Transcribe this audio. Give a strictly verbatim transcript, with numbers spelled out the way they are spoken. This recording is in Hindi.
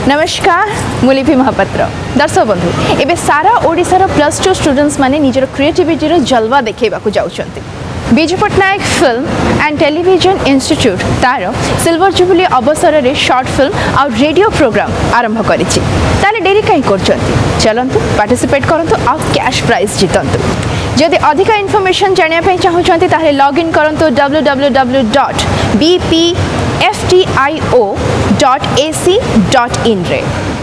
नमस्कार मुलिपि महापात्र दर्शक बंधु एबे सारा ओडिशार प्लस टू स्टूडेंट्स माने निजर क्रिएटिविटी रो जलवा देखेबा को जाउछंती। Biju Patnaik film and television institute तार सिल्वर जुबली अवसर में शॉर्ट फिल्म और रेडियो प्रोग्राम आरंभ करिछि। ताले डेरी कहीं करछंती चलंतु पार्टिसिपेट करंतु और कैश प्राइज जितंतु। जदि अधिक इन्फॉर्मेशन जानिया पई चाहुछंती ताले लॉग इन करंतु W W W dot B P F T I O dot A C dot in रे।